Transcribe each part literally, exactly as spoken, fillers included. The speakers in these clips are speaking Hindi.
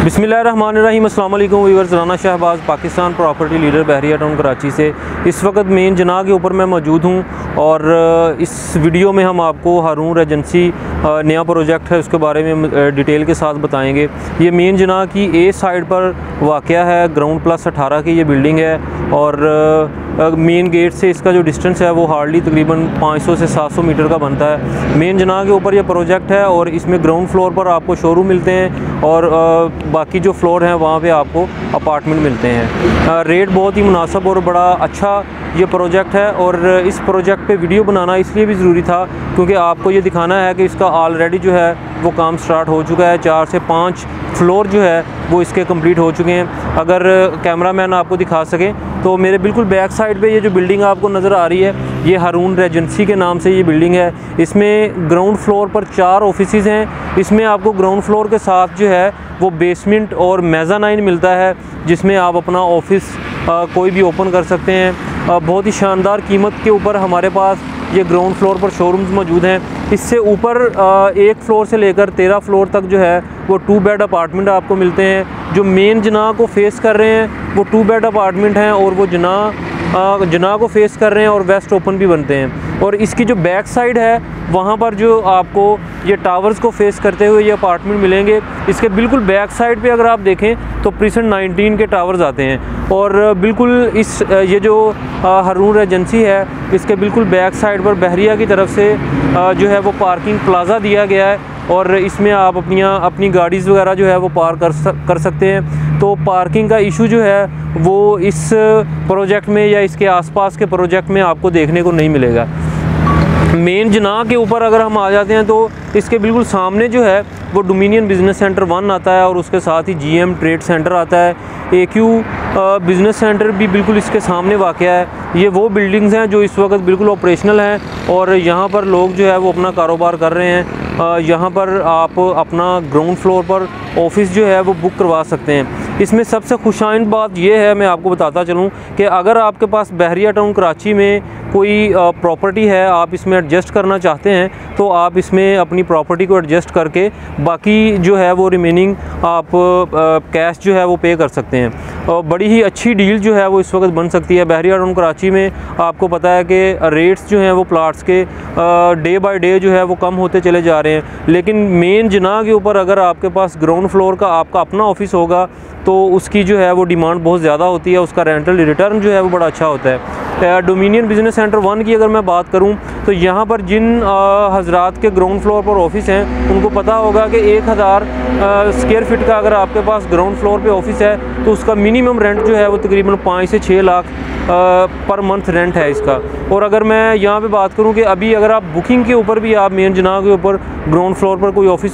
बिस्मिल्लाहिर्रहमानिर्रहीम। अस्सलाम वालेकुम viewers, Rana Shahbaz Pakistan property leader Bahria town Karachi से इस वक्त मेन जनाह के ऊपर मैं मौजूद हूँ और इस वीडियो में हम आपको हारून एजेंसी नया प्रोजेक्ट है उसके बारे में डिटेल के साथ बताएंगे। ये मेन जनाह की ए साइड पर वाक़या है, ग्राउंड प्लस अठारह की ये बिल्डिंग है और मेन गेट से इसका जो डिस्टेंस है वो हार्डली तकरीबन पाँच सौ से सात सौ मीटर का बनता है। मेन जनाह के ऊपर ये प्रोजेक्ट है और इसमें ग्राउंड फ्लोर पर आपको शोरूम मिलते हैं और बाकी जो फ्लोर हैं वहाँ पे आपको अपार्टमेंट मिलते हैं। रेट बहुत ही मुनासिब और बड़ा अच्छा ये प्रोजेक्ट है और इस प्रोजेक्ट पे वीडियो बनाना इसलिए भी ज़रूरी था क्योंकि आपको ये दिखाना है कि इसका ऑलरेडी जो है वो काम स्टार्ट हो चुका है। चार से पाँच फ्लोर जो है वो इसके कंप्लीट हो चुके हैं। अगर कैमरामैन आपको दिखा सकें तो मेरे बिल्कुल बैक साइड पे ये जो बिल्डिंग आपको नज़र आ रही है ये हारून एजेंसी के नाम से ये बिल्डिंग है। इसमें ग्राउंड फ्लोर पर चार ऑफिसेज हैं। इसमें आपको ग्राउंड फ्लोर के साथ जो है वो बेसमेंट और मेज़ानाइन मिलता है जिसमें आप अपना ऑफिस कोई भी ओपन कर सकते हैं। आ, बहुत ही शानदार कीमत के ऊपर हमारे पास ये ग्राउंड फ्लोर पर शोरूम्स मौजूद हैं। इससे ऊपर एक फ्लोर से लेकर तेरह फ्लोर तक जो है वो टू बेड अपार्टमेंट आपको मिलते हैं। जो मेन जनाह को फेस कर रहे हैं वो टू बेड अपार्टमेंट हैं और वो जनाह जनाह को फेस कर रहे हैं और वेस्ट ओपन भी बनते हैं। और इसकी जो बैक साइड है वहाँ पर जो आपको ये टावर्स को फेस करते हुए ये अपार्टमेंट मिलेंगे। इसके बिल्कुल बैक साइड पे अगर आप देखें तो प्रिसन नाइनटीन के टावर्स आते हैं और बिल्कुल इस ये जो हारून एजेंसी है इसके बिल्कुल बैक साइड पर बहरिया की तरफ से जो है वो पार्किंग प्लाज़ा दिया गया है और इसमें आप अपनी अपनी गाड़ीज़ वगैरह जो है वो पार कर सक कर सकते हैं। तो पार्किंग का इशू जो है वो इस प्रोजेक्ट में या इसके आसपास के प्रोजेक्ट में आपको देखने को नहीं मिलेगा। मेन जनाह के ऊपर अगर हम आ जाते हैं तो इसके बिल्कुल सामने जो है वो डोमिनियन बिज़नेस सेंटर वन आता है और उसके साथ ही जीएम ट्रेड सेंटर आता है। एक्यू बिज़नेस सेंटर भी बिल्कुल इसके सामने वाक़या है। ये वो बिल्डिंग्स हैं जो इस वक्त बिल्कुल ऑपरेशनल हैं और यहाँ पर लोग जो है वो अपना कारोबार कर रहे हैं। यहाँ पर आप अपना ग्राउंड फ्लोर पर ऑफिस जो है वो बुक करवा सकते हैं। इसमें सबसे खुशाइंद बात यह है, मैं आपको बताता चलूँ कि अगर आपके पास बहरिया टाउन कराची में कोई प्रॉपर्टी है, आप इसमें एडजस्ट करना चाहते हैं तो आप इसमें अपनी प्रॉपर्टी को एडजस्ट करके बाकी जो है वो रिमेनिंग आप कैश जो है वो पे कर सकते हैं। और बड़ी ही अच्छी डील जो है वो इस वक्त बन सकती है। बहरिया टाउन कराची में आपको पता है कि रेट्स जो हैं वो प्लाट्स के डे बाय डे जो है वो कम होते चले जा रहे हैं, लेकिन मेन जनाह के ऊपर अगर आपके पास ग्राउंड फ्लोर का आपका अपना ऑफिस होगा तो उसकी जो है वो डिमांड बहुत ज़्यादा होती है, उसका रेंटल रिटर्न जो है वो बड़ा अच्छा होता है। डोमिनियन बिज़नेस सेंटर वन की अगर मैं बात करूं तो यहाँ पर जिन हजरात के ग्राउंड फ्लोर पर ऑफिस हैं उनको पता होगा कि एक हज़ार स्क्वायर फीट का अगर आपके पास ग्राउंड फ्लोर पे ऑफिस है तो उसका मिनिमम रेंट जो है वो तकरीबन पाँच से छः लाख पर मंथ रेंट है इसका। और अगर मैं यहाँ पे बात करूँ कि अभी अगर आप बुकिंग के ऊपर भी आप मेन जनाह के ऊपर ग्राउंड फ्लोर पर कोई ऑफिस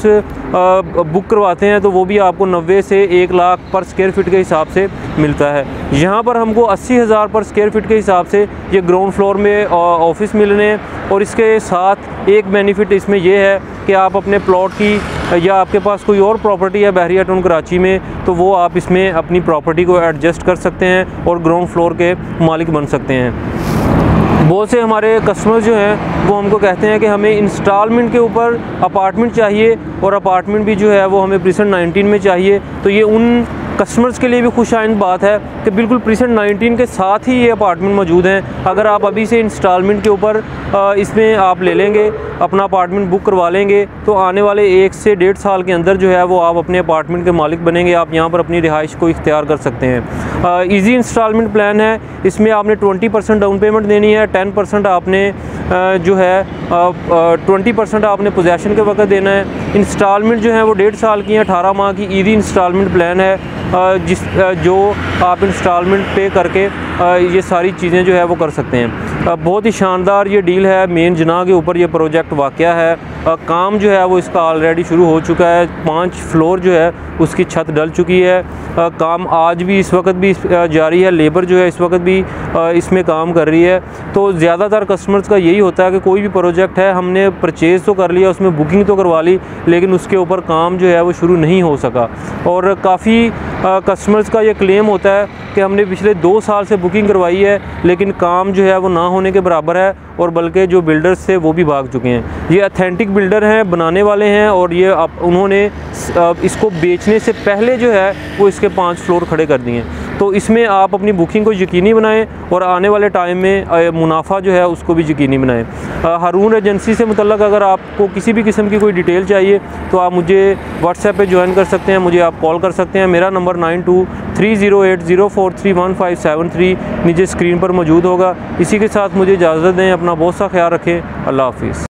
बुक करवाते हैं तो वो भी आपको नब्बे से एक लाख पर स्क्वायर फीट के हिसाब से मिलता है। यहाँ पर हमको अस्सी हज़ार पर स्क्वायर फीट के हिसाब से ये ग्राउंड फ्लोर में ऑफिस मिलने हैं। और इसके साथ एक बेनिफिट इसमें यह है कि आप अपने प्लॉट की या आपके पास कोई और प्रॉपर्टी है बहरिया टाउन कराची में तो वो आप इसमें अपनी प्रॉपर्टी को एडजस्ट कर सकते हैं और ग्राउंड फ्लोर के मालिक बन सकते हैं। बहुत से हमारे कस्टमर्स जो हैं वो हमको कहते हैं कि हमें इंस्टॉलमेंट के ऊपर अपार्टमेंट चाहिए और अपार्टमेंट भी जो है वो हमें प्रिसन नाइनटीन में चाहिए। तो ये उन कस्टमर्स के लिए भी खुशाइंद बात है कि बिल्कुल प्रिसन नाइनटीन के साथ ही ये अपार्टमेंट मौजूद हैं। अगर आप अभी से इंस्टॉलमेंट के ऊपर इसमें आप ले लेंगे, अपना अपार्टमेंट बुक करवा लेंगे तो आने वाले एक से डेढ़ साल के अंदर जो है वो आप अपने अपार्टमेंट के मालिक बनेंगे। आप यहाँ पर अपनी रिहाइश को इख्तियार कर सकते हैं। ईजी इंस्टॉलमेंट प्लान है, इसमें आपने ट्वेंटी परसेंट डाउन पेमेंट देनी है, टेन परसेंट आपने जो है ट्वेंटी परसेंट आपने पोजेसन के वक्त देना है। इंस्टॉलमेंट जो है वो डेढ़ साल की अठारह माह की ईजी इंस्टॉलमेंट प्लान है जिस जो आप इंस्टॉलमेंट पे करके ये सारी चीज़ें जो है वो कर सकते हैं। बहुत ही शानदार ये डील है। मेन जनाह के ऊपर ये प्रोजेक्ट वाक़या है। काम जो है वो इसका ऑलरेडी शुरू हो चुका है। पाँच फ्लोर जो है उसकी छत डल चुकी है। काम आज भी इस वक्त भी जारी है। लेबर जो है इस वक्त भी इसमें काम कर रही है। तो ज़्यादातर कस्टमर्स का यही होता है कि कोई भी प्रोजेक्ट है हमने परचेज़ तो कर लिया, उसमें बुकिंग तो करवा ली, लेकिन उसके ऊपर काम जो है वो शुरू नहीं हो सका। और काफ़ी कस्टमर्स का ये क्लेम होता है कि हमने पिछले दो साल से बुकिंग करवाई है लेकिन काम जो है वो ना होने के बराबर है, और बल्कि जो बिल्डर्स थे वो भी भाग चुके हैं। ये अथेंटिक बिल्डर हैं, बनाने वाले हैं, और ये आप उन्होंने इसको बेचने से पहले जो है वो इसके पाँच फ्लोर खड़े कर दिए हैं। तो इसमें आप अपनी बुकिंग को यकीनी बनाएं और आने वाले टाइम में मुनाफा जो है उसको भी यकीनी बनाएं। हारून एजेंसी से मुतल्लक अगर आपको किसी भी किस्म की कोई डिटेल चाहिए तो आप मुझे व्हाट्सएप पे ज्वाइन कर सकते हैं, मुझे आप कॉल कर सकते हैं। मेरा number nine two three zero eight zero four three one five seven three नीचे स्क्रीन पर मौजूद होगा। इसी के साथ मुझे इजाज़त दें, अपना बहुत सा ख्याल रखें। अल्लाह हाफिज़।